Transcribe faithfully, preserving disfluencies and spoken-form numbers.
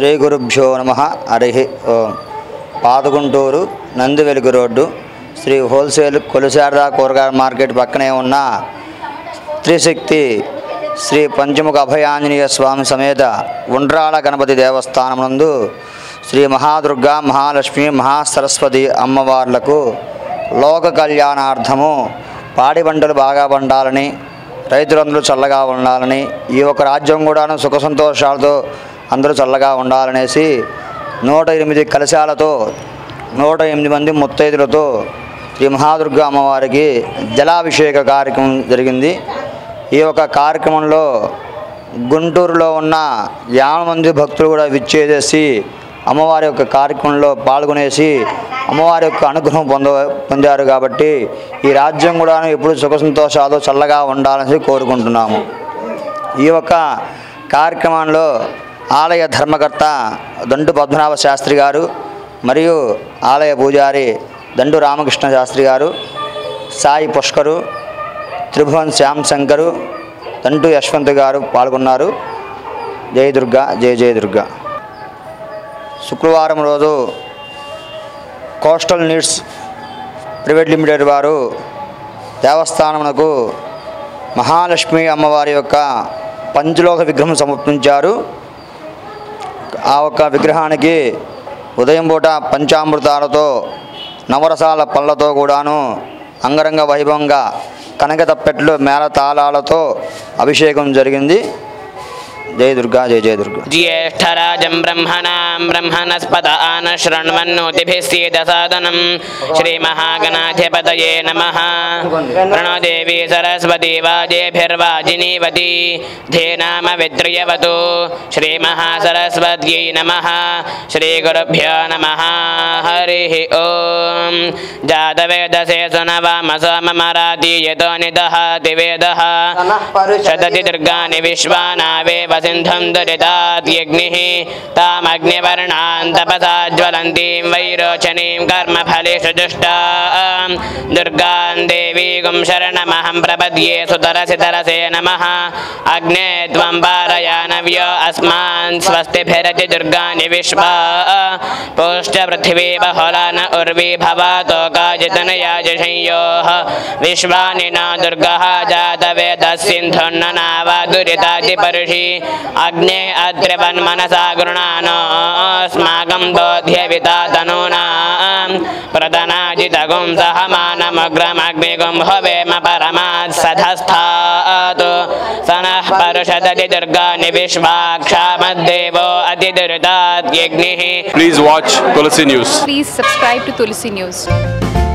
శ్రీ గురుభ్యో నమః. హరి ఓం. పాదగుంటూరు నంది వెలుగు రోడ్డు శ్రీ హోల్సేల్ కొలిశారదా కూరగాయల మార్కెట్ పక్కనే ఉన్న త్రిశక్తి శ్రీ పంచముఖ అభయాంజనేయ స్వామి సమేత ఉండ్రాల గణపతి దేవస్థానం నందు శ్రీ మహాదుర్గా మహాలక్ష్మి మహాసరస్వతి అమ్మవార్లకు లోక కళ్యాణార్థము పాడి పంటలు బాగా పండాలని, రైతులందరూ చల్లగా ఉండాలని, ఈ యొక్క రాజ్యం కూడాను సుఖ సంతోషాలతో అందరూ చల్లగా ఉండాలనేసి నూట ఎనిమిది కలశాలతో నూట ఎనిమిది మంది ముత్తైదులతో శ్రీ మహాదుర్గా అమ్మవారికి జలాభిషేక కార్యక్రమం జరిగింది. ఈ యొక్క కార్యక్రమంలో గుంటూరులో ఉన్న యాభై మంది భక్తులు కూడా విచ్చేసేసి అమ్మవారి యొక్క కార్యక్రమంలో పాల్గొనేసి అమ్మవారి యొక్క అనుగ్రహం పొంద పొందారు కాబట్టి ఈ రాజ్యం కూడా ఎప్పుడు సుఖ సంతోషాలు చల్లగా ఉండాలని కోరుకుంటున్నాము. ఈ యొక్క కార్యక్రమంలో ఆలయ ధర్మకర్త దండు పద్మనాభ శాస్త్రి గారు మరియు ఆలయ పూజారి దండు రామకృష్ణ శాస్త్రి గారు, సాయి పుష్కరు, త్రిభువన్ శ్యామ్ శంకరు, దండు యశ్వంత్ గారు పాల్గొన్నారు. జయ దుర్గా, జయ జయ దుర్గా. శుక్రవారం రోజు కోస్టల్ నీడ్స్ ప్రైవేట్ లిమిటెడ్ వారు దేవస్థానమునకు మహాలక్ష్మి అమ్మవారి యొక్క పంచలోహ విగ్రహం సమర్పించారు. ఆ యొక్క విగ్రహానికి ఉదయం పూట పంచామృతాలతో నవరసాల పళ్ళతో కూడాను అంగరంగ వైభవంగా కనక తప్పెట్లు మేళ తాళాలతో అభిషేకం జరిగింది. జయ దుర్గా, జయ జయ దుర్గా. జ్యేష్ఠరాజం బ్రహ్మణాం బ్రహ్మణస్పద ఆన శృణ్వన్నోతిభిస్సీదసాదనం శ్రీ మహాగణాధిపతయే నమః. ప్రణో దేవి సరస్వతి వాజేభిర్వాజినీవతి ధేనామ విద్రియవతు శ్రీ మహాసరస్వత్యై నమః. శ్రీ గురుభ్యో నమః. హరి ఓం. జాతవేదసే సునవామ సోమమరాతీయతో నిదహాతి వేదః శతతి దుర్గాని విశ్వానావేవ సింధం దురితాద్యగ్నిః తామగ్నివర్ణాం తపసా జ్వలంతీం వైరోచనీం కర్మఫలేషు దుష్టాం దుర్గాం దేవీగుం శరణమహం ప్రపద్యే సుతరసి తరసే నమః. అగ్నే త్వం పారయానవ్యో అస్మాన్ స్వస్తిభిరతి దుర్గాని విశ్వా పుష్ట పృథివీ బహుళాన ఉర్వీ భవాతో కాజితనయాజశంయోః విశ్వాని న దుర్గః జాతవేదస్సింధుర్ననావా దురితాది పరుషి అగ్నే అద్రివన్మనసా గృణానోస్మాకం దోధ్యవితా తనూనాం ప్రదనాజితగుం సహమానమగ్రమగ్నిగుం హవేమ పరమాత్ సధస్థాతు సనః పరుషదతి దుర్గాని విశ్వాక్షామద్దేవో అతిదురితాద్యగ్నిః. Please watch Tulsi News. Please subscribe to Tulsi News.